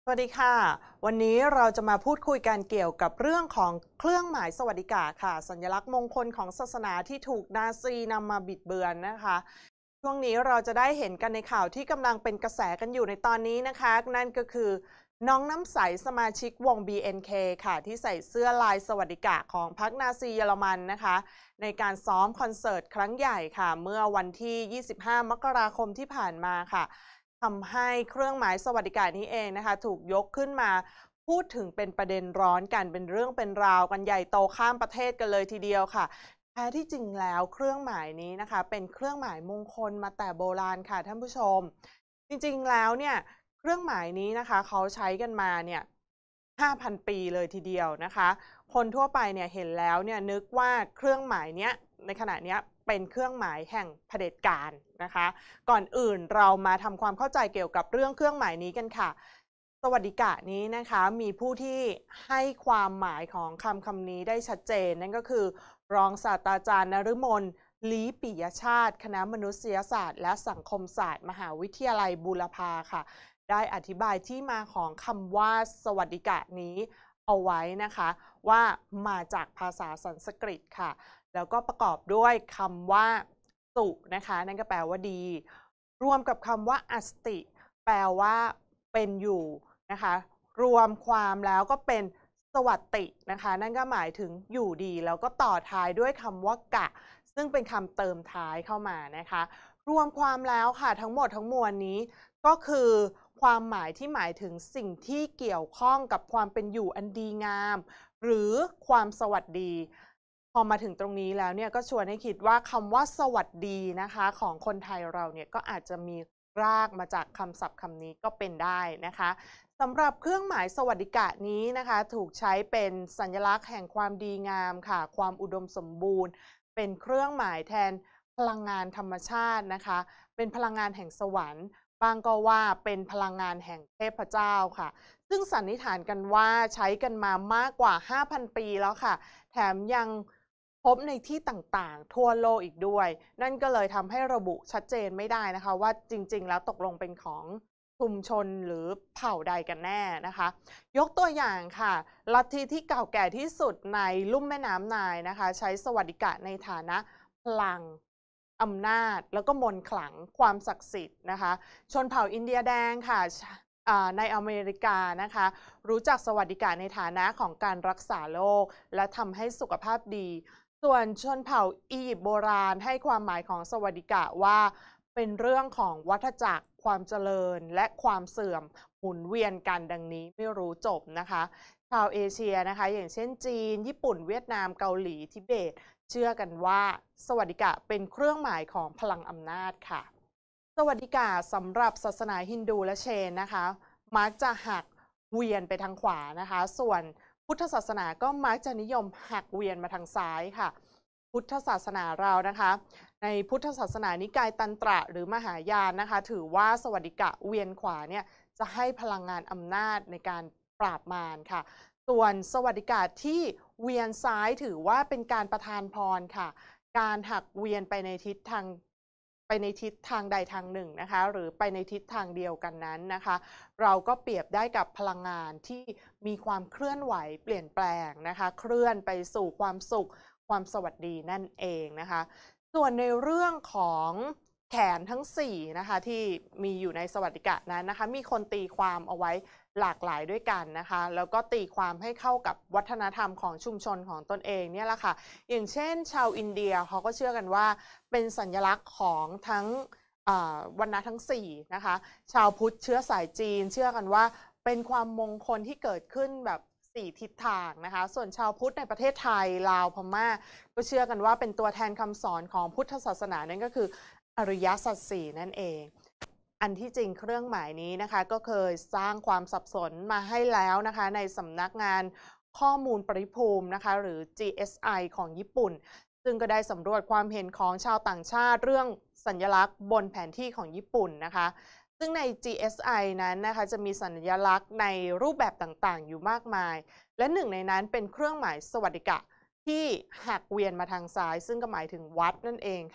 สวัสดีค่ะวันนี้เราจะมาพูดคุยกันเกี่ยวกับเรื่องของเครื่องหมายสวัสดิการค่ะสัญลักษณ์มงคลของศาสนาที่ถูกนาซีนำมาบิดเบือนนะคะช่วงนี้เราจะได้เห็นกันในข่าวที่กำลังเป็นกระแสกันอยู่ในตอนนี้นะคะนั่นก็คือน้องน้ำใสสมาชิกวง BNK ค่ะที่ใส่เสื้อลายสวัสดิการของพรรคนาซีเยอรมันนะคะในการซ้อมคอนเสิร์ตครั้งใหญ่ค่ะเมื่อวันที่25มกราคมที่ผ่านมาค่ะทำให้เครื่องหมายสวัสดิการนี้เองนะคะถูกยกขึ้นมาพูดถึงเป็นประเด็นร้อนกันเป็นเรื่องเป็นราวกันใหญ่โตข้ามประเทศกันเลยทีเดียวค่ะแท้ที่จริงแล้วเครื่องหมายนี้นะคะเป็นเครื่องหมายมงคลมาแต่โบราณค่ะท่านผู้ชมจริงๆแล้วเนี่ยเครื่องหมายนี้นะคะเขาใช้กันมาเนี่ย 5,000 ปีเลยทีเดียวนะคะคนทั่วไปเนี่ยเห็นแล้วเนี่ยนึกว่าเครื่องหมายเนี้ยในขณะนี้เป็นเครื่องหมายแห่งเผด็จการนะคะก่อนอื่นเรามาทำความเข้าใจเกี่ยวกับเรื่องเครื่องหมายนี้กันค่ะสวัสดิการนี้นะคะมีผู้ที่ให้ความหมายของคำนี้ได้ชัดเจนนั่นก็คือรองศาสตราจารย์นฤมลลีปิยชาติคณะมนุษยศาสตร์และสังคมศาสตร์มหาวิทยาลัยบูรพาค่ะได้อธิบายที่มาของคำว่าสวัสดิการนี้เอาไว้นะคะว่ามาจากภาษาสันสกฤตค่ะแล้วก็ประกอบด้วยคำว่าสุนะคะนั่นก็แปลว่าดีรวมกับคำว่าอัสติแปลว่าเป็นอยู่นะคะรวมความแล้วก็เป็นสวัสตินะคะนั่นก็หมายถึงอยู่ดีแล้วก็ต่อท้ายด้วยคำว่ากะซึ่งเป็นคำเติมท้ายเข้ามานะคะรวมความแล้วค่ะทั้งหมดทั้งมวลนี้ก็คือความหมายที่หมายถึงสิ่งที่เกี่ยวข้องกับความเป็นอยู่อันดีงามหรือความสวัสดีพอมาถึงตรงนี้แล้วเนี่ยก็ชวนให้คิดว่าคำว่าสวัสดีนะคะของคนไทยเราเนี่ยก็อาจจะมีรากมาจากคำศัพท์คำนี้ก็เป็นได้นะคะสำหรับเครื่องหมายสวัสดิการนี้นะคะถูกใช้เป็นสัญลักษณ์แห่งความดีงามค่ะความอุดมสมบูรณ์เป็นเครื่องหมายแทนพลังงานธรรมชาตินะคะเป็นพลังงานแห่งสวรรค์บางก็ว่าเป็นพลังงานแห่งเทพเจ้าค่ะซึ่งสันนิษฐานกันว่าใช้กันมามากกว่า 5,000 ปีแล้วค่ะแถมยังพบในที่ต่างๆทั่วโลกอีกด้วยนั่นก็เลยทำให้ระบุชัดเจนไม่ได้นะคะว่าจริงๆแล้วตกลงเป็นของชุมชนหรือเผ่าใดกันแน่นะคะยกตัวอย่างค่ะลัทธิที่เก่าแก่ที่สุดในลุ่มแม่น้ำไนายนะคะใช้สวัสดิการในฐานะพลังอำนาจแล้วก็มนต์ขลังความศักดิ์สิทธิ์นะคะชนเผ่าอินเดียแดงค่ะในอเมริกานะคะรู้จักสวัสดิการในฐานะของการรักษาโรคและทำให้สุขภาพดีส่วนชนเผ่าอียิปต์โบราณให้ความหมายของสวัสดิการว่าเป็นเรื่องของวัฏจักรความเจริญและความเสื่อมหมุนเวียนกันดังนี้ไม่รู้จบนะคะชาวเอเชียนะคะอย่างเช่นจีนญี่ปุ่นเวียดนามเกาหลีทิเบตเชื่อกันว่าสวัสดิการเป็นเครื่องหมายของพลังอำนาจค่ะสวัสดิการสำหรับศาสนาฮินดูและเชนนะคะมักจะหักเวียนไปทางขวานะคะส่วนพุทธศาสนาก็มักจะนิยมหักเวียนมาทางซ้ายค่ะพุทธศาสนาเรานะคะในพุทธศาสนานิกายตันตระหรือมหายานนะคะถือว่าสวัสดิการเวียนขวาเนี่ยจะให้พลังงานอำนาจในการปราบมารค่ะส่วนสวัสดิการที่เวียนซ้ายถือว่าเป็นการประทานพรค่ะการหักเวียนไปในทิศทางใดทางหนึ่งนะคะหรือไปในทิศทางเดียวกันนั้นนะคะเราก็เปรียบได้กับพลังงานที่มีความเคลื่อนไหวเปลี่ยนแปลงนะคะเคลื่อนไปสู่ความสุขความสวัสดีนั่นเองนะคะส่วนในเรื่องของแขนทั้ง4นะคะที่มีอยู่ในสวัสดิการนั้นนะคะมีคนตีความเอาไว้หลากหลายด้วยกันนะคะแล้วก็ตีความให้เข้ากับวัฒนธรรมของชุมชนของตนเองเนี่ยแหละค่ะอย่างเช่นชาวอินเดียเขาก็เชื่อกันว่าเป็นสัญลักษณ์ของทั้งวรรณะทั้ง4นะคะชาวพุทธเชื้อสายจีนเชื่อกันว่าเป็นความมงคลที่เกิดขึ้นแบบ4ทิศทางนะคะส่วนชาวพุทธในประเทศไทยลาวพม่าก็เชื่อกันว่าเป็นตัวแทนคำสอนของพุทธศาสนานั่นก็คืออริยสัจสี่นั่นเองอันที่จริงเครื่องหมายนี้นะคะก็เคยสร้างความสับสนมาให้แล้วนะคะในสำนักงานข้อมูลปริภูมินะคะหรือ GSI ของญี่ปุ่นซึ่งก็ได้สำรวจความเห็นของชาวต่างชาติเรื่องสัญลักษณ์บนแผนที่ของญี่ปุ่นนะคะซึ่งใน GSI นั้นนะคะจะมีสัญลักษณ์ในรูปแบบต่างๆอยู่มากมายและหนึ่งในนั้นเป็นเครื่องหมายสวัสดิการที่หักเวียนมาทางซ้ายซึ่งก็หมายถึงวัดนั่นเองค่ะ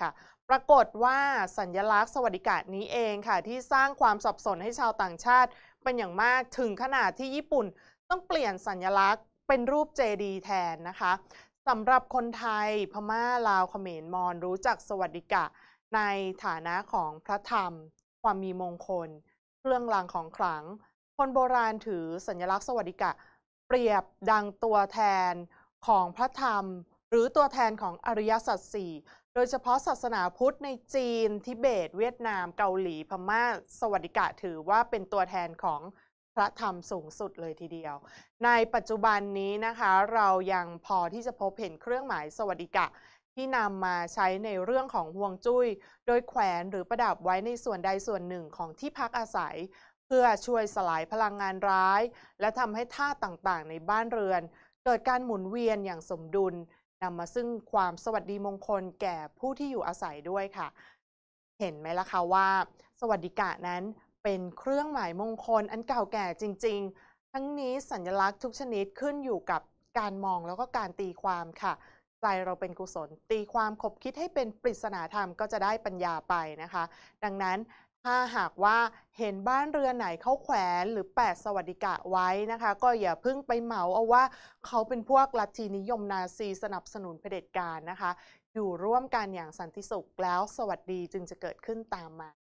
ปรากฏว่าสัญลักษณ์สวัสดิการนี้เองค่ะที่สร้างความสับสนให้ชาวต่างชาติเป็นอย่างมากถึงขนาดที่ญี่ปุ่นต้องเปลี่ยนสัญลักษณ์เป็นรูปเจดีย์แทนนะคะสำหรับคนไทยพม่าลาวเขมรมอญรู้จักสวัสดิกะในฐานะของพระธรรมความมีมงคลเครื่องรางของขลังคนโบราณถือสัญลักษณ์สวัสดิกะเปรียบดังตัวแทนของพระธรรมหรือตัวแทนของอริยสัจสี่โดยเฉพาะศาสนาพุทธในจีนทิเบตเวียดนามเกาหลีพม่าสวัสดิกะถือว่าเป็นตัวแทนของพระธรรมสูงสุดเลยทีเดียวในปัจจุบันนี้นะคะเรายังพอที่จะพบเห็นเครื่องหมายสวัสดิกะที่นำมาใช้ในเรื่องของฮวงจุ้ยโดยแขวนหรือประดับไว้ในส่วนใดส่วนหนึ่งของที่พักอาศัยเพื่อช่วยสลายพลังงานร้ายและทำให้ธาตุต่างๆในบ้านเรือนเกิดการหมุนเวียนอย่างสมดุลนำมาซึ่งความสวัสดีมงคลแก่ผู้ที่อยู่อาศัยด้วยค่ะเห็นไหมล่ะคะว่าสวัสดิกะนั้นเป็นเครื่องหมายมงคลอันเก่าแก่จริงๆทั้งนี้สัญลักษณ์ทุกชนิดขึ้นอยู่กับการมองแล้วก็การตีความค่ะใจเราเป็นกุศลตีความคบคิดให้เป็นปริศนาธรรมก็จะได้ปัญญาไปนะคะดังนั้นถ้าหากว่าเห็นบ้านเรือนไหนเขาแขวนหรือแปะสวัสดิกะไว้นะคะก็อย่าเพิ่งไปเหมาเอาว่าเขาเป็นพวกลัทธินิยมนาซีสนับสนุนเผด็จการนะคะอยู่ร่วมกันอย่างสันติสุขแล้วสวัสดีจึงจะเกิดขึ้นตามมา